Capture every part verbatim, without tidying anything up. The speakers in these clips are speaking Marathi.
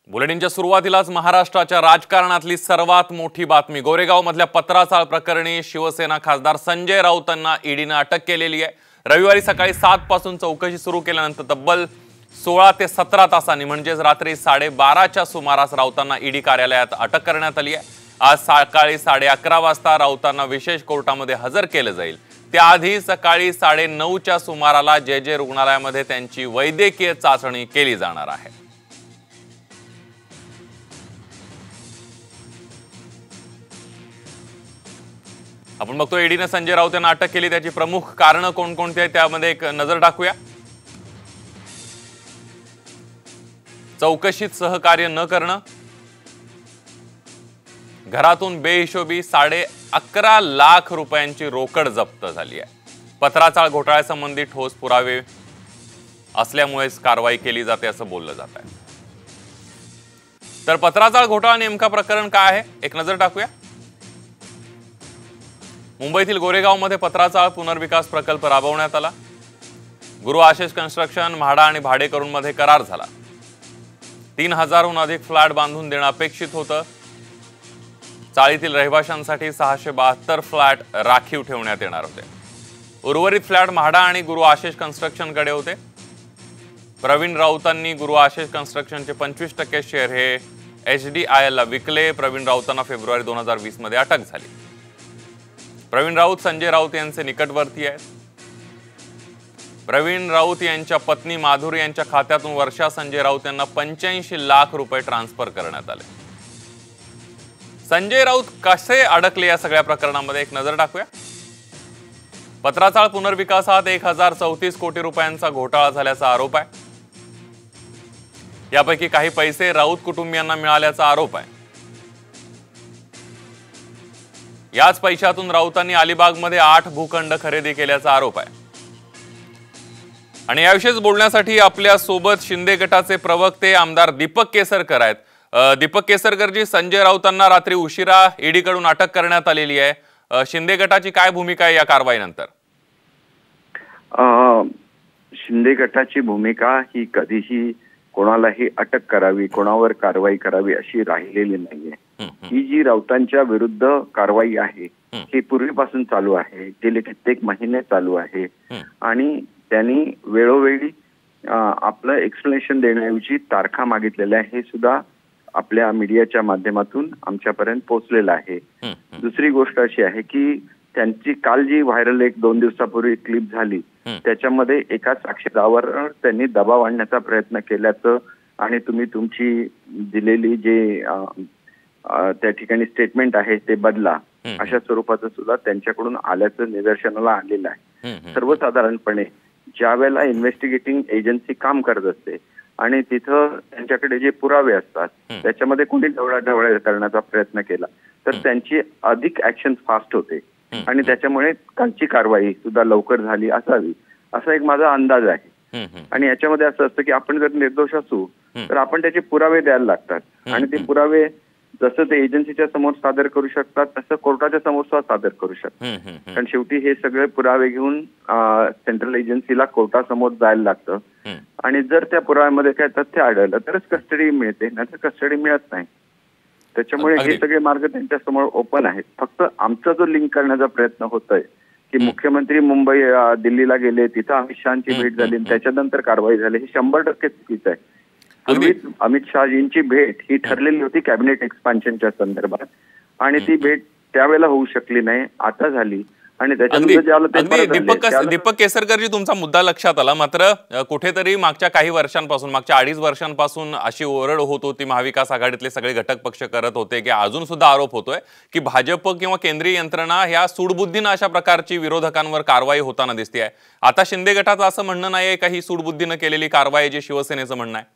बुलेटिनच्या सुरुवातीलाच महाराष्ट्राच्या राजकारणातली सर्वात मोठी बातमी। गोरेगाव मधल्या पत्राचाळ प्रकरणी शिवसेना खासदार संजय राऊतांना ईडीने अटक केलेली आहे। रविवारी सकाळी सात पासून चौकशी सुरू केल्यानंतर तब्बल सोळा ते सतरा तासांनी म्हणजे रात्री साडेबारा च्या सुमारास राऊतांना ईडी कार्यालयात अटक करण्यात आली आहे। आज सकाळी साडे अकरा वाजता राऊतांना विशेष कोर्टामध्ये हजर केले जाईल। त्याआधी सकाळी साडे नऊ च्या सुमाराला जे जे रुग्णालयामध्ये त्यांची वैद्यकीय चाचणी केली जाणार आहे। आपण बघतो ईडीने संजय राऊत यांना अटक केली, त्याची प्रमुख कारण कोणकोणती आहेत त्यामध्ये एक नजर टाकूया। चौकशीत सहकार्य न करणं, घरातून बेहिशोबी साडे अकरा लाख रुपयांची रोकड जप्त झाली आहे। पत्राचाळ घोटाळ्यासंबंधी ठोस पुरावे असल्यामुळेच कारवाई केली जाते असं बोललं जात आहे। तर पत्राचाळ घोटाळा नेमका प्रकरण काय आहे एक नजर टाकूया। मुंबईतील गोरेगावमध्ये पत्राचाळ पुनर्विकास प्रकल्प राबवण्यात आला। गुरु आशिष कन्स्ट्रक्शन, म्हाडा आणि भाडेकरूंमध्ये करार झाला। तीन हजारहून अधिक फ्लॅट बांधून देणं अपेक्षित होतं। चाळीतील रहिवाशांसाठी सहाशे बहात्तर फ्लॅट राखीव ठेवण्यात येणार होते। उर्वरित फ्लॅट म्हाडा आणि गुरु आशिष कन्स्ट्रक्शनकडे होते। प्रवीण राऊतांनी गुरु आशिष कन्स्ट्रक्शनचे पंचवीस टक्के शेअर हे एच डी आय एल ला विकले। प्रवीण राऊतांना फेब्रुवारी दोन हजार वीस मध्ये अटक झाली। प्रवीण राऊत संजय राऊत यांचे निकटवर्ती आहेत। प्रवीण राऊत यांच्या पत्नी माधुरी यांच्या खात्यातून वर्षा संजय राऊत यांना पंच्याऐंशी लाख रुपये ट्रान्सफर करण्यात आले। संजय राऊत कसे अडकले या सगळ्या प्रकरणामध्ये एक नजर टाकूया। पत्राचाळ पुनर्विकासात एक हजार चौतीस कोटी रुपयांचा घोटाळा झाल्याचा आरोप आहे। यापैकी काही पैसे राऊत कुटुंबियांना मिळाल्याचा आरोप आहे। याच पैशातून राऊतांनी अलिबागमध्ये आठ भूखंड खरेदी केल्याचा आरोप आहे। आणि याविषयीच बोलण्यासाठी आपल्या सोबत शिंदे गटाचे प्रवक्ते आमदार दीपक केसरकर आहेत। दीपक केसरकरजी, संजय राऊतांना रात्री उशिरा ईडी कडून अटक करण्यात आलेली आहे। शिंदे गटाची काय भूमिका आहे या कारवाईनंतर? शिंदे गटाची भूमिका ही कधीही कोणालाही अटक करावी, कोणावर कारवाई करावी अशी राहिलेली नाहीये। ही जी राऊतांच्या विरुद्ध कारवाई आहे ही पूर्वीपासून चालू आहे, गेले कित्येक महिने चालू आहे। आणि त्यांनी वेळोवेळी आपलं एक्सप्लेनेशन देण्याऐवजी तारखा मागितलेल्या आहे, हे सुद्धा आपल्या मीडियाच्या माध्यमातून आमच्यापर्यंत पोहोचलेलं आहे। दुसरी गोष्ट अशी आहे की त्यांची काल जी व्हायरल एक दोन दिवसापूर्वी क्लिप झाली त्याच्यामध्ये एका साक्षीदारावर त्यांनी दबाव आणण्याचा प्रयत्न केल्याचं आणि तुम्ही तुमची दिलेली जे त्या ठिकाणी स्टेटमेंट आहे ते बदला अशा स्वरूपाचं सुद्धा त्यांच्याकडून आल्याचं निदर्शनाला आलेलं आहे। सर्वसाधारणपणे ज्या वेळेला इन्व्हेस्टिगेटिंग एजन्सी काम करत असते आणि तिथं त्यांच्याकडे जे पुरावे असतात त्याच्यामध्ये कोणी ढवळाढवळ करण्याचा प्रयत्न केला तर त्यांची अधिक ऍक्शन फास्ट होते आणि त्याच्यामुळे कालची कारवाई सुद्धा लवकर झाली असावी असा एक माझा अंदाज आहे। आणि याच्यामध्ये असं असतं की आपण जर निर्दोष असू तर आपण त्याचे पुरावे द्यायला लागतात आणि ते पुरावे जसं ते एजन्सीच्या समोर सादर करू शकतात तसं कोर्टाच्या समोर सुद्धा सादर करू शकतात। कारण शेवटी हे सगळे पुरावे घेऊन सेंट्रल एजन्सीला कोर्टासमोर जायला लागतं आणि जर त्या पुराव्यामध्ये काय तथ्य आढळलं तरच कस्टडी मिळते, नाहीतर कस्टडी मिळत नाही। त्याच्यामुळे हे सगळे मार्ग त्यांच्या समोर ओपन आहेत। फक्त आमचा जो लिंक करण्याचा प्रयत्न होतोय की मुख्यमंत्री मुंबई दिल्लीला गेले, तिथं अमित शहाची भेट झाली, त्याच्यानंतर कारवाई झाली, हे शंभर टक्के चुकीचं आहे। पूर्वीच अमित शहाजींची भेट ही ठरलेली होती कॅबिनेट एक्सपान्शनच्या संदर्भात आणि ती भेट त्यावेळेला होऊ शकली नाही, आता झाली। आणि दीपक दीपक केसरकरजी, तुमचा मुद्दा लक्षात आला, मात्र कुठेतरी मागच्या काही वर्षांपासून मागच्या अडीच वर्षांपासून अशी ओरड होत होती, महाविकास आघाडीतले सगळे घटक पक्ष करत होते की अजून सुद्धा आरोप होतोय की भाजप किंवा केंद्रीय यंत्रणा ह्या सूडबुद्धीनं अशा प्रकारची विरोधकांवर कारवाई होताना दिसते आहे। आता शिंदे गटाचं असं म्हणणं नाहीये का ही सूडबुद्धीनं केलेली कारवाई जी शिवसेनेचं म्हणणं आहे?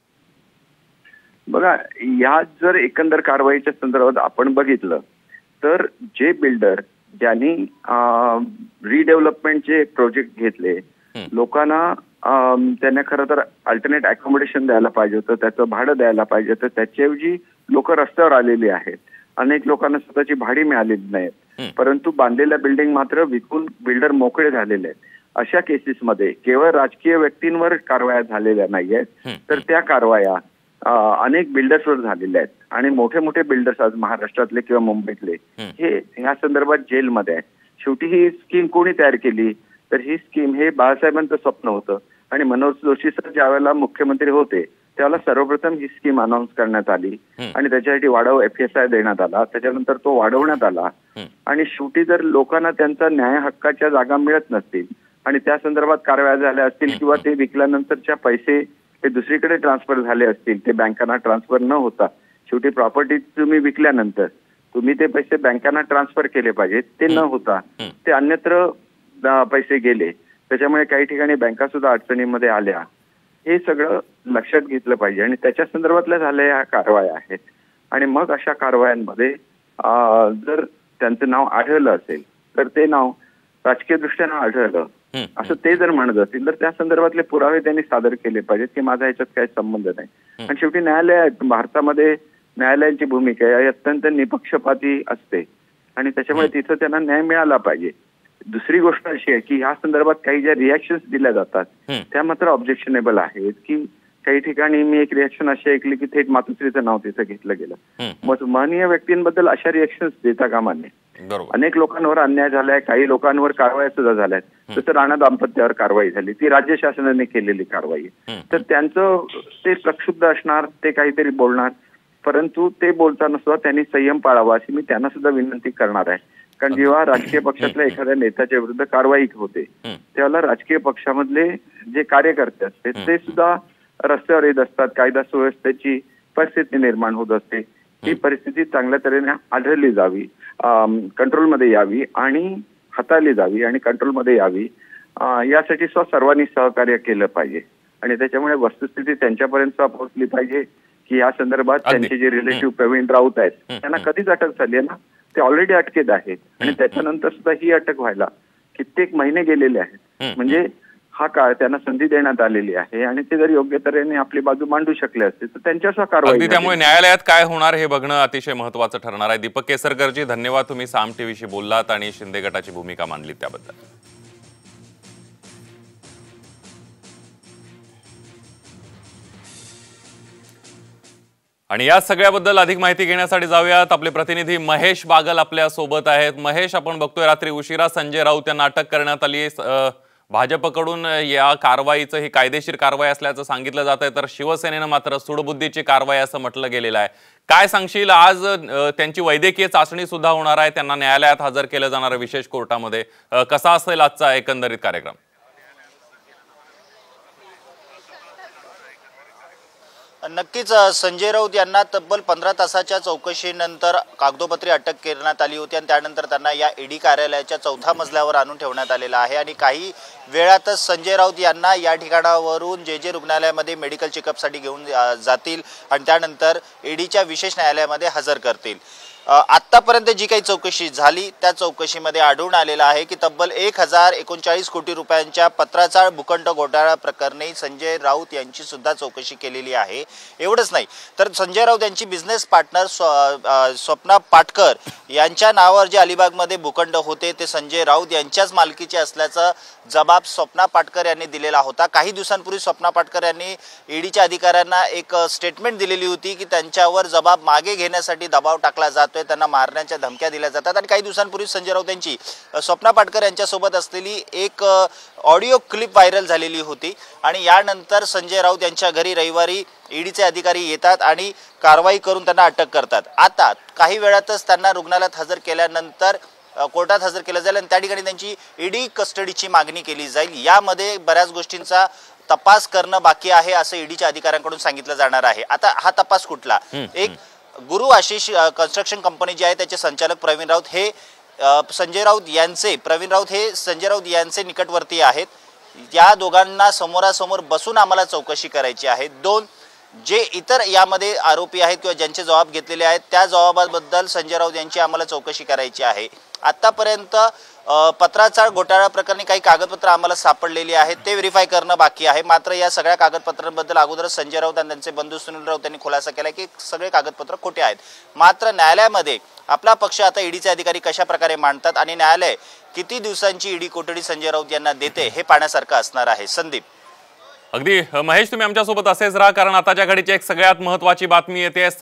बघा, या जर एकंदर कारवाईच्या संदर्भात आपण बघितलं तर जे बिल्डर ज्यांनी रिडेव्हलपमेंटचे प्रोजेक्ट घेतले, लोकांना त्यांना खरं तर अल्टरनेट अकोमोडेशन द्यायला पाहिजे होतं, त्याचं भाडं द्यायला पाहिजे होतं, त्याच्याऐवजी लोक रस्त्यावर आलेली आहेत। अनेक लोकांना स्वतःची भाडी मिळालेली नाहीत, परंतु बांधलेल्या बिल्डिंग मात्र विकून बिल्डर मोकळे झालेले आहेत। अशा केसेसमध्ये केवळ राजकीय व्यक्तींवर कारवाया झालेल्या नाहीयेत, तर त्या कारवाया अनेक बिल्डर्सवर झालेले आहेत आणि मोठे मोठे बिल्डर्स आज महाराष्ट्रातले किंवा मुंबईतले हे या संदर्भात जेलमध्ये आहेत. शेवटी ही स्कीम कोणी तयार केली तर ही स्कीम हे बाळासाहेबांचं स्वप्न होतं आणि मनोज जोशी सर ज्या वेळेला मुख्यमंत्री होते त्यावेळेला सर्वप्रथम ही स्कीम अनाऊन्स करण्यात आली आणि त्याच्यासाठी वाढव एफ एस आय देण्यात आला. त्याच्यानंतर तो वाढवण्यात आला आणि शेवटी जर लोकांना त्यांचा न्याय हक्काच्या जागा मिळत नसतील आणि त्या संदर्भात कारवाया झाल्या असतील किंवा ते विकल्यानंतरच्या पैसे ते दुसरीकडे ट्रान्सफर झाले असतील, ते बँकांना ट्रान्सफर न होता शेवटी प्रॉपर्टी तुम्ही विकल्यानंतर तुम्ही ते पैसे बँकांना ट्रान्सफर केले पाहिजेत, ते न होता ते अन्यत्र पैसे गेले. त्याच्यामुळे काही ठिकाणी बँका सुद्धा अडचणीमध्ये आल्या. हे सगळं लक्षात घेतलं पाहिजे आणि त्याच्या संदर्भातल्या झालेल्या ह्या कारवाया आहेत. आणि मग अशा कारवायांमध्ये जर त्यांचं नाव आढळलं असेल तर ते नाव राजकीय दृष्ट्या आढळलं असं ते जर म्हणत असतील तर त्या संदर्भातले पुरावे त्यांनी सादर केले पाहिजेत की माझा ह्याच्यात काही संबंध नाही. आणि शेवटी न्यायालय भारतामध्ये न्यायालयांची भूमिका ही अत्यंत निपक्षपाती असते आणि त्याच्यामुळे तिथं त्यांना न्याय मिळाला पाहिजे. दुसरी गोष्ट अशी आहे की ह्या संदर्भात काही ज्या रिॲक्शन्स दिल्या जातात त्या मात्र ऑब्जेक्शनेबल आहेत. की काही ठिकाणी मी एक रिॲक्शन अशी ऐकली की थेट मातोश्रीचं नाव तिथं घेतलं गेलं. मग महनीय व्यक्तींबद्दल अशा रिॲक्शन्स देता कामा नये. अनेक लोकांवर अन्याय झालाय, काही लोकांवर कारवाया सुद्धा झाल्या आहेत. जसं राणा दाम्पत्यावर कारवाई झाली ती राज्य शासनाने केलेली कारवाई. तर त्यांचं ते प्रक्षुब्ध असणार, ते काहीतरी बोलणार, परंतु ते बोलताना सुद्धा त्यांनी संयम पाळावा अशी मी त्यांना सुद्धा विनंती करणार आहे. कारण जेव्हा राजकीय पक्षातल्या एखाद्या नेत्याच्या विरुद्ध कारवाई होते त्यावेळेला राजकीय पक्षामधले जे कार्यकर्ते असते ते सुद्धा रस्त्यावर येत असतात. कायदा सुव्यवस्थेची परिस्थिती निर्माण होत असते. ही परिस्थिती चांगल्या तऱ्हेने आढळली जावी, कंट्रोलमध्ये यावी आणि हाताळली जावी आणि कंट्रोलमध्ये यावी यासाठी स्व सर्वांनी सहकार्य केलं पाहिजे. आणि त्याच्यामुळे वस्तुस्थिती त्यांच्यापर्यंत पोहोचली पाहिजे की या संदर्भात त्यांचे जे रिलेटिव्ह प्रवीण राऊत आहेत त्यांना कधीच अटक झाली आहे ना, ते ऑलरेडी अटकेत आहेत आणि त्याच्यानंतर सुद्धा ही अटक व्हायला कित्येक महिने गेलेले आहेत. म्हणजे हा काळ त्यांना संधी देण्यात आलेली आहे आणि ते जर योग्य तऱ्हेने आपली बाजू मांडू शकले असते तर त्यांच्यासह कारवाई. त्यामुळे न्यायालयात काय होणार हे बघणं अतिशय महत्वाचं ठरणार आहे. दीपक केसरकरजी धन्यवाद, तुम्ही साम टीव्हीशी बोललात आणि शिंदे गटाची भूमिका मांडली त्याबद्दल. आणि या सगळ्याबद्दल अधिक माहिती घेण्यासाठी जाऊयात. आपले प्रतिनिधी महेश बागल आपल्या सोबत आहेत. महेश, आपण बघतोय रात्री उशिरा संजय राऊत यांना अटक करण्यात आली. भाजपकडून या कारवाईचं ही कायदेशीर कारवाई असल्याचं सांगितलं जात आहे, तर शिवसेनेनं मात्र सूडबुद्धीची कारवाई असं म्हटलं गेलेलं आहे. काय सांगशील? आज त्यांची वैद्यकीय चाचणी सुद्धा होणार आहे, त्यांना न्यायालयात हजर केलं जाणार आहे विशेष कोर्टामध्ये. कसा असेल आजचा एकंदरीत कार्यक्रम? नक्कीच संजय राऊत यांना तब्बल पंधरा तासाच्या चौकशीनंतर कागदोपत्री अटक करण्यात आली होती आणि त्यानंतर त्यांना या ईडी कार्यालयाच्या चौथ्या मजल्यावर आणून ठेवण्यात आलेलं आहे. आणि काही वेळातच संजय राऊत यांना या ठिकाणावरून जे जे रुग्णालयामध्ये मेडिकल चेकअपसाठी घेऊन जातील आणि त्यानंतर ईडीच्या विशेष न्यायालयामध्ये हजर करतील. आत्तापर्यंत जी काही चौकशी झाली त्या चौकशीमध्ये आढळून आलेलं आहे की तब्बल एक हजार एकोणचाळीस कोटी रुपयांच्या पत्राचाळ भूखंड घोटाळा प्रकरणी संजय राऊत यांची सुद्धा चौकशी केलेली आहे. एवढंच नाही तर संजय राऊत यांची बिझनेस पार्टनर स्वप्ना पाटकर यांच्या नावावर जे अलिबागमध्ये भूखंड होते ते संजय राऊत यांच्याच मालकीचे असल्याचा जबाब स्वप्ना पाटकर यांनी दिलेला होता. काही दिवसांपूर्वी स्वप्ना पाटकर यांनी ईडीच्या अधिकाऱ्यांना एक स्टेटमेंट दिलेली होती की त्यांच्यावर जबाब मागे घेण्यासाठी दबाव टाकला जातोय, त्यांना मारण्याच्या धमक्या दिल्या जातात. आणि काही दिवसांपूर्वी संजय राऊत यांची स्वप्ना पाटकर यांच्यासोबत असलेली एक ऑडिओ क्लिप व्हायरल झालेली होती आणि यानंतर संजय राऊत यांच्या घरी रविवारी ईडीचे अधिकारी येतात आणि कारवाई करून त्यांना अटक करतात. आता काही वेळातच त्यांना रुग्णालयात हजर केल्यानंतर कोर्टात हजर केलं जाईल आणि त्या ठिकाणी त्यांची ईडी कस्टडीची मागणी केली जाईल. यामध्ये बऱ्याच गोष्टींचा तपास करणं बाकी आहे असं ईडीच्या अधिकाऱ्यांकडून सांगितलं जाणार आहे. आता हा तपास कुठला? एक गुरु आशिष कन्स्ट्रक्शन कंपनी जी आहे त्याचे संचालक प्रवीण राऊत हे संजय राऊत यांचे प्रवीण राऊत हे संजय राऊत यांचे निकटवर्तीय आहेत. या दोघांना समोरासमोर बसून आम्हाला चौकशी करायची आहे. दोन जे इतर यामध्ये आरोपी आहेत किंवा ज्यांचे जबाब घेतलेले आहेत त्या जबाबाबद्दल संजय राऊत यांची आम्हाला चौकशी करायची आहे. आतापर्यंत पत्राचाळ घोटाळा प्रकरणी काही कागदपत्र आम्हाला सापडलेली आहेत, ते व्हेरीफाय करणं बाकी आहे. मात्र या सगळ्या कागदपत्रांबद्दल अगोदरच संजय राऊत आणि त्यांचे बंधू सुनील राऊत यांनी खुलासा केला की सगळे कागदपत्र खोटे आहेत. मात्र न्यायालयामध्ये आपला पक्ष आता ईडीचे अधिकारी कशा प्रकारे मांडतात आणि न्यायालय किती दिवसांची ईडी कोठडी संजय राऊत यांना देते हे पाहण्यासारखं असणार आहे. संदीप. अगदी महेश, तुम्ही आमच्यासोबत असेच राहा, कारण आताच्या घडीची एक सगळ्यात महत्वाची बातमी येते